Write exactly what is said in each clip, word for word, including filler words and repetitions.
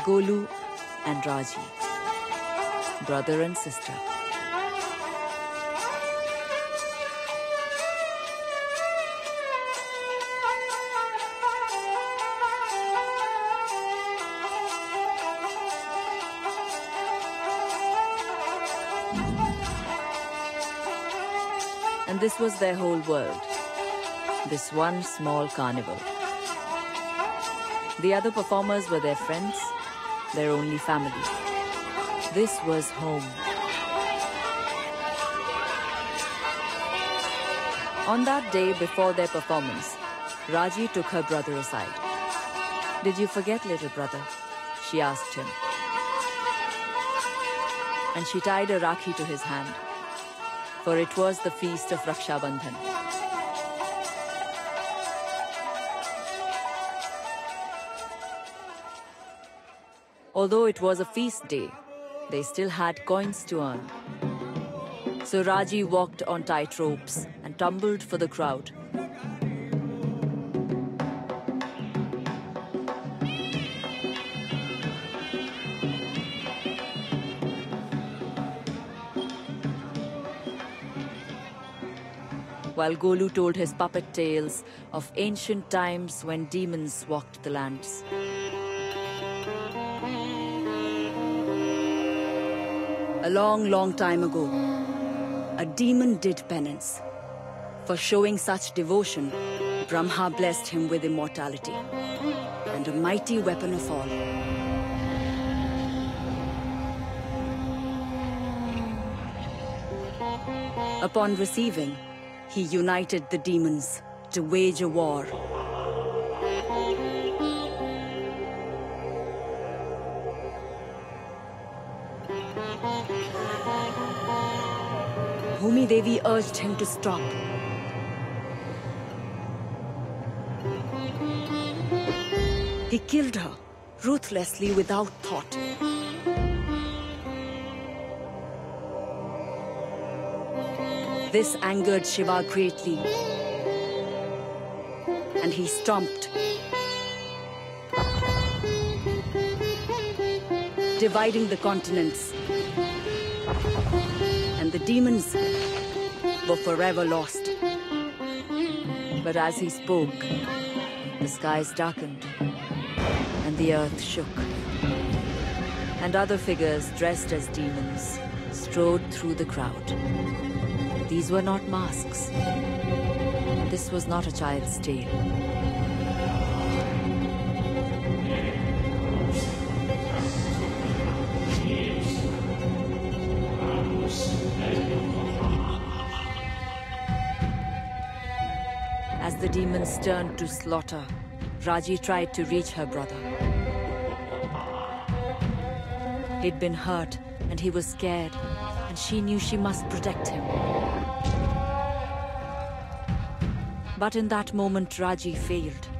Golu and Raji, brother and sister. And this was their whole world, this one small carnival. The other performers were their friends, their only family. This was home. On that day before their performance, Raji took her brother aside. "Did you forget, little brother?" she asked him. And she tied a rakhi to his hand, for it was the feast of Raksha Bandhan. Although it was a feast day, they still had coins to earn. So Raji walked on tight ropes and tumbled for the crowd. While Golu told his puppet tales of ancient times when demons walked the lands. A long, long time ago, a demon did penance. For showing such devotion, Brahma blessed him with immortality and a mighty weapon of all. Upon receiving, he united the demons to wage a war. Bhumi Devi urged him to stop. He killed her, ruthlessly without thought. This angered Shiva greatly, and he stomped, dividing the continents. And the demons were forever lost. But as he spoke, the skies darkened and the earth shook. And other figures dressed as demons strode through the crowd. These were not masks. This was not a child's tale. As the demons turned to slaughter, Raji tried to reach her brother. He'd been hurt and he was scared, and she knew she must protect him. But in that moment, Raji failed.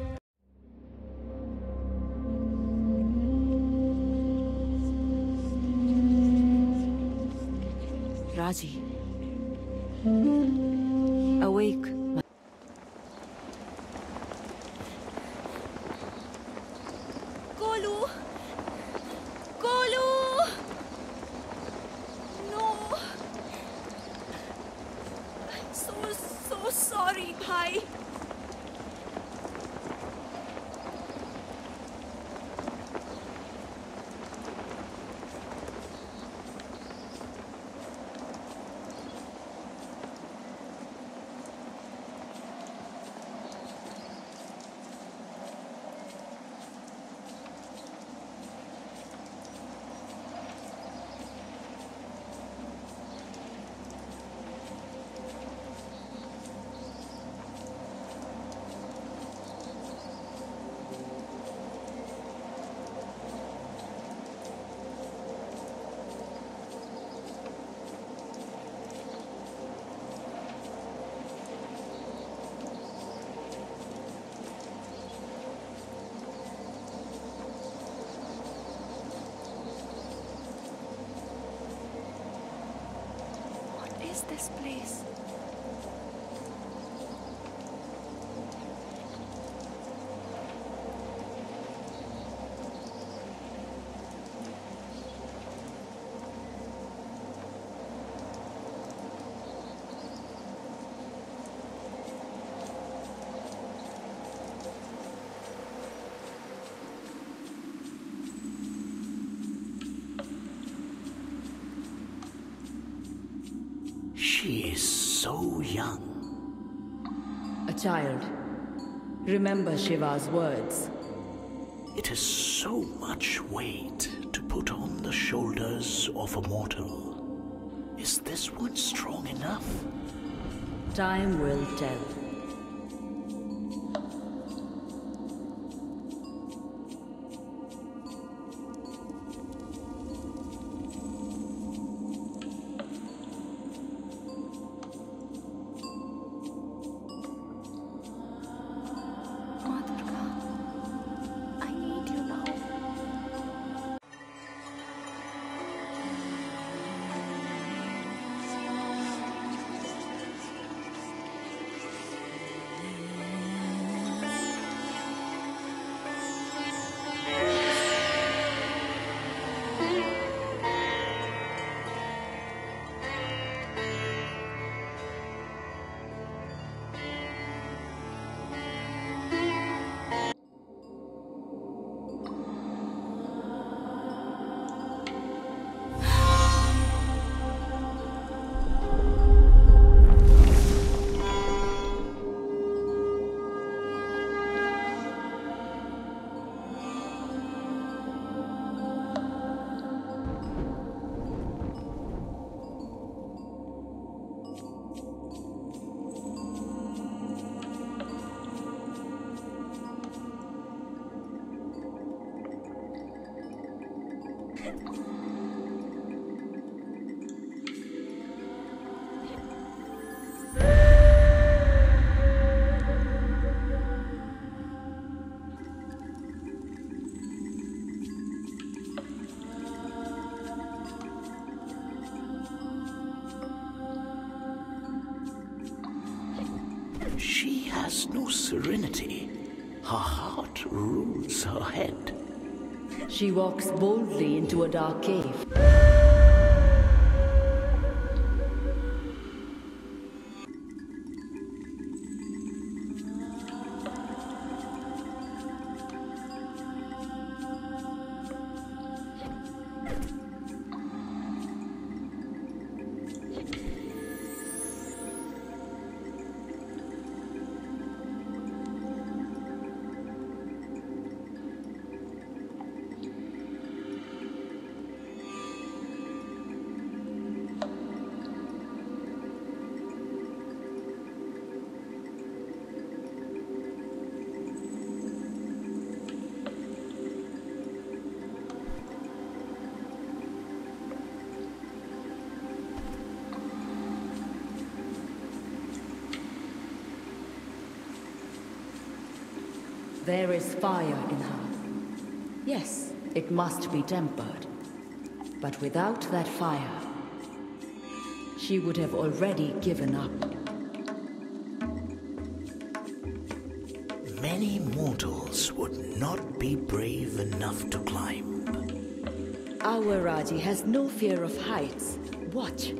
Raji, awake. Golu! Golu! No! I'm so, so sorry, bhai. This place. so young. A child. Remember Shiva's words. It is so much weight to put on the shoulders of a mortal. Is this one strong enough? Time will tell. Ma Durga, I need you now. She has no serenity. Her heart rules her head. She walks boldly into a dark cave. There is fire in her. Yes, it must be tempered. But without that fire, she would have already given up. Many mortals would not be brave enough to climb. Our Raji has no fear of heights. Watch.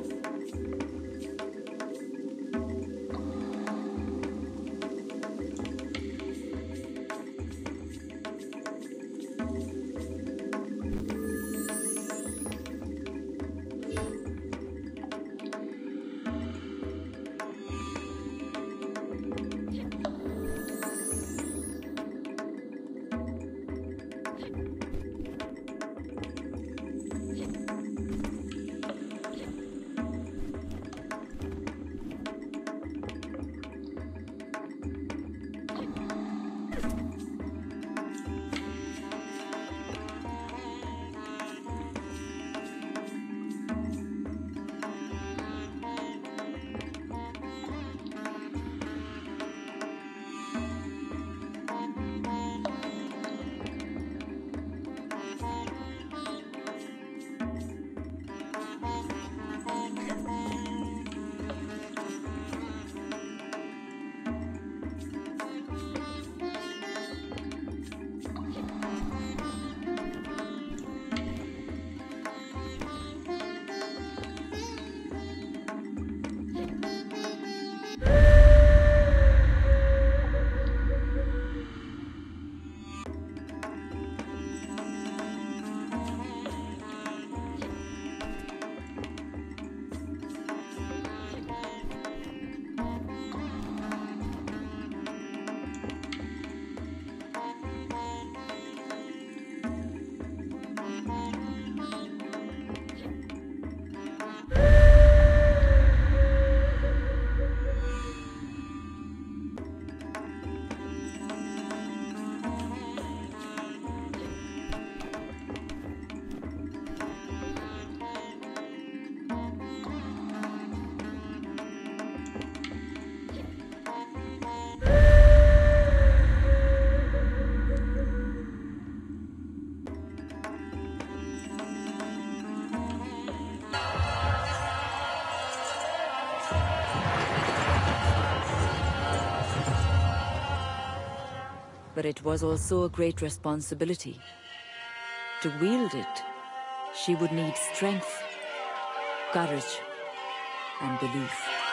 But it was also a great responsibility. To wield it, she would need strength, courage, and belief.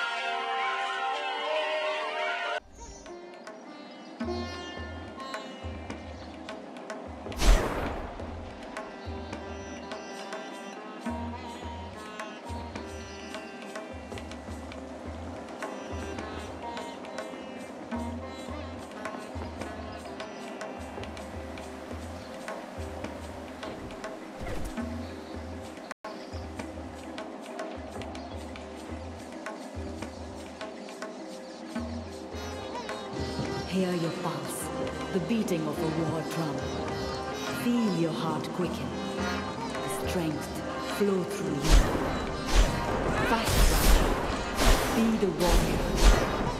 Hear your pulse, the beating of a war drum. Feel your heart quicken, the strength flow through you. Fight right, be the warrior.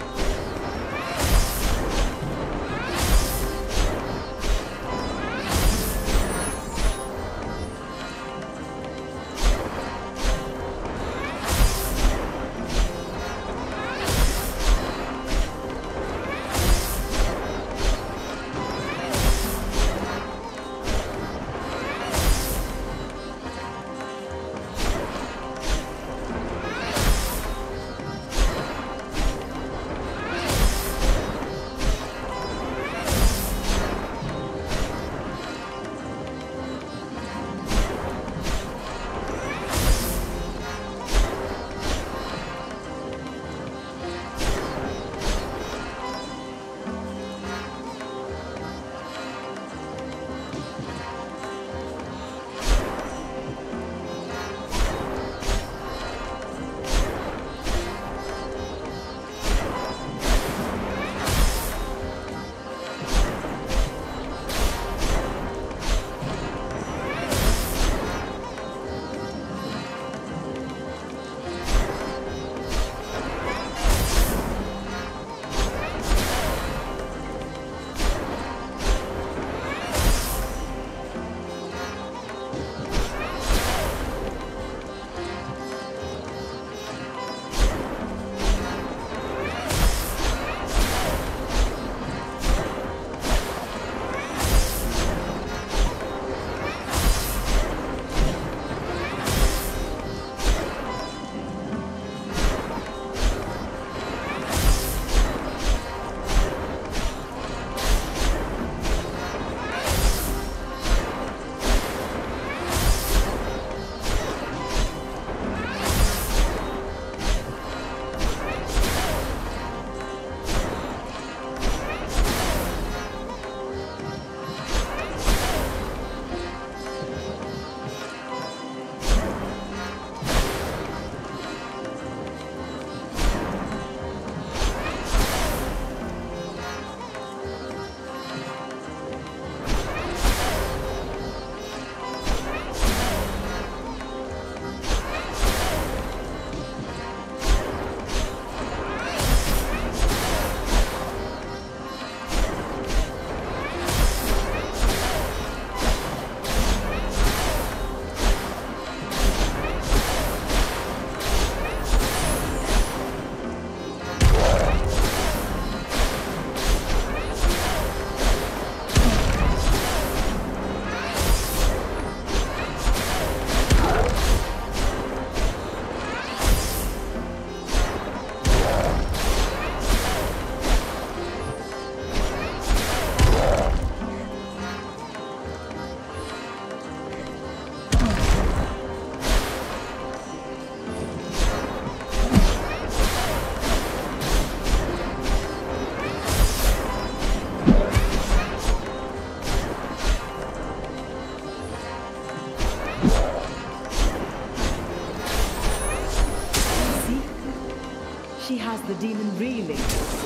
She has the demon reeling.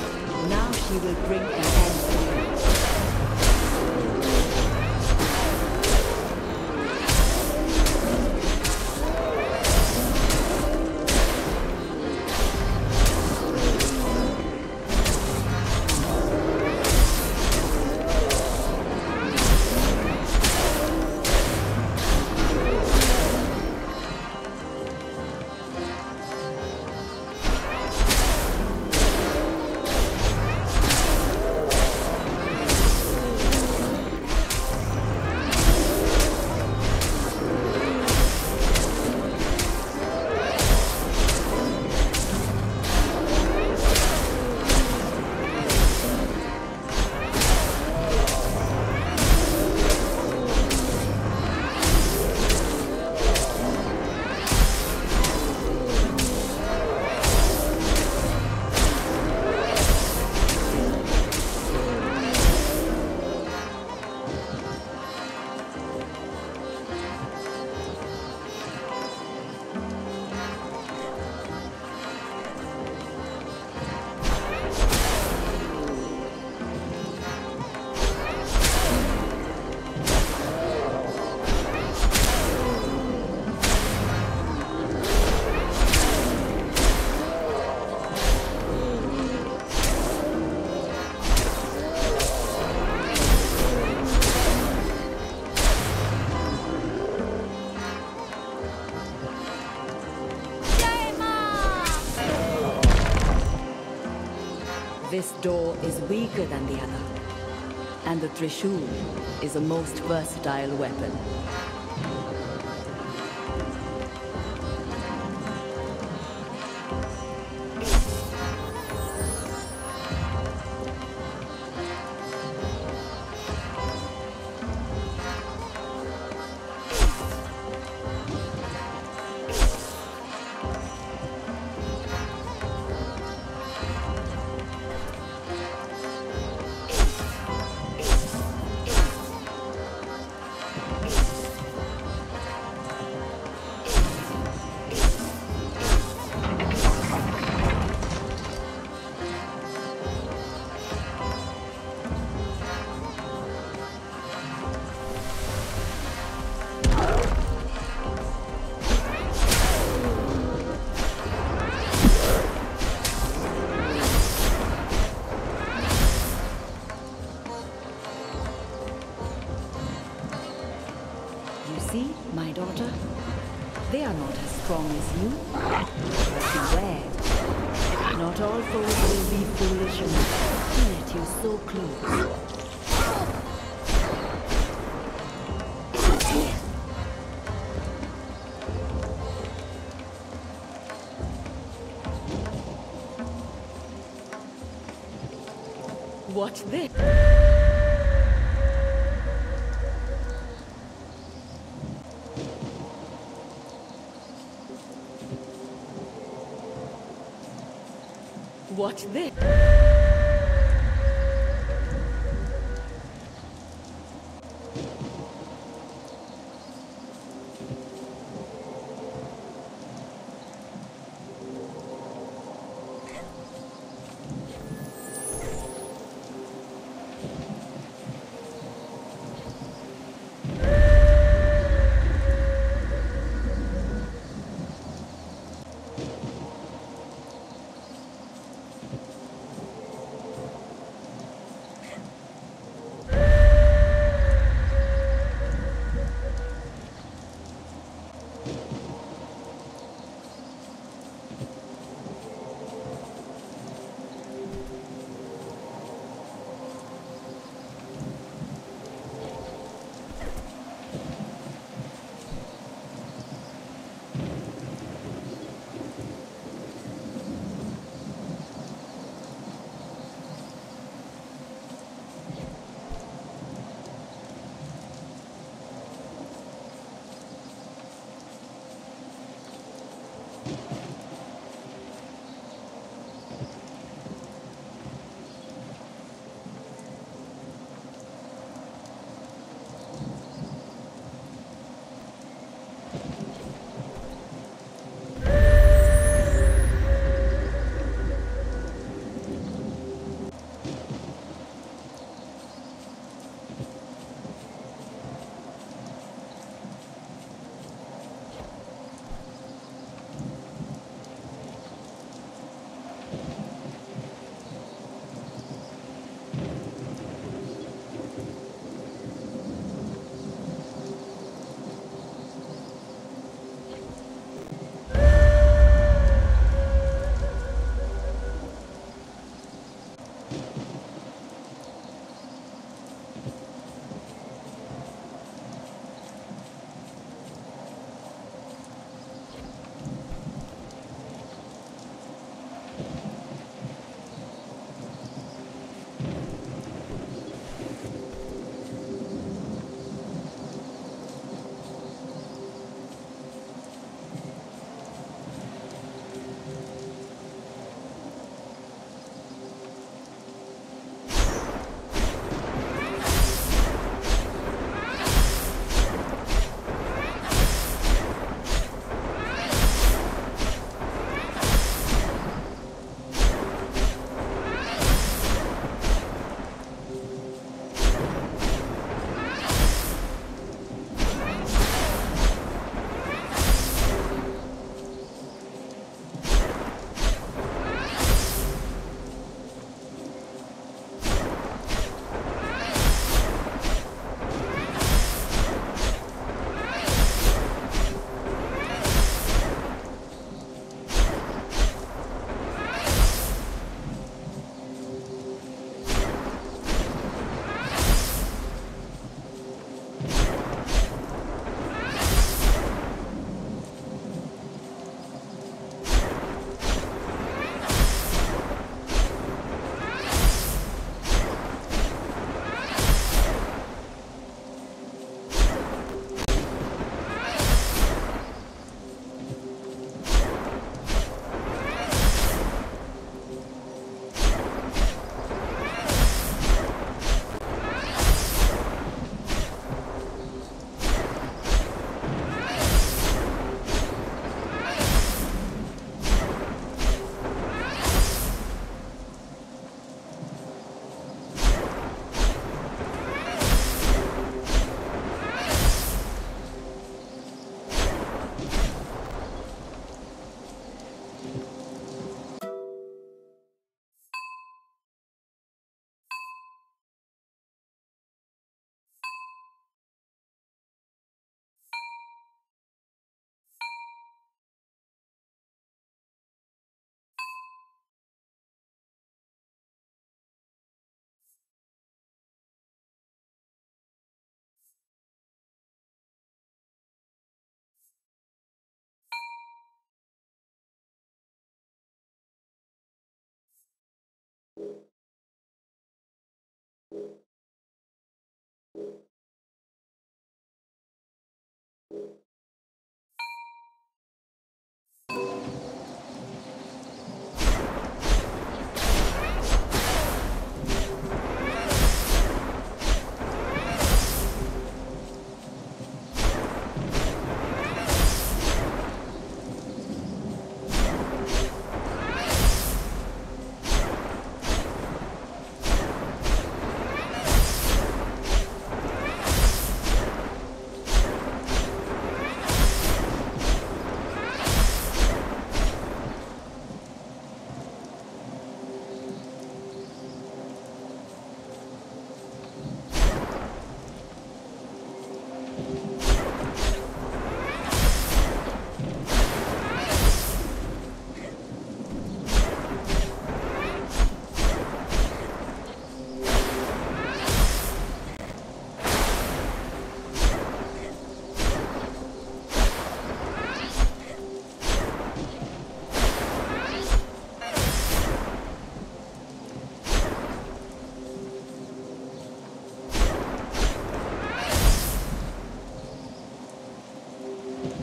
Now she will bring an end to you. This door is weaker than the other, and the Trishul is a most versatile weapon. See, my daughter? They are not as strong as you. But beware. Not all foes will be foolish enough to let you so close. Watch this. Watch this.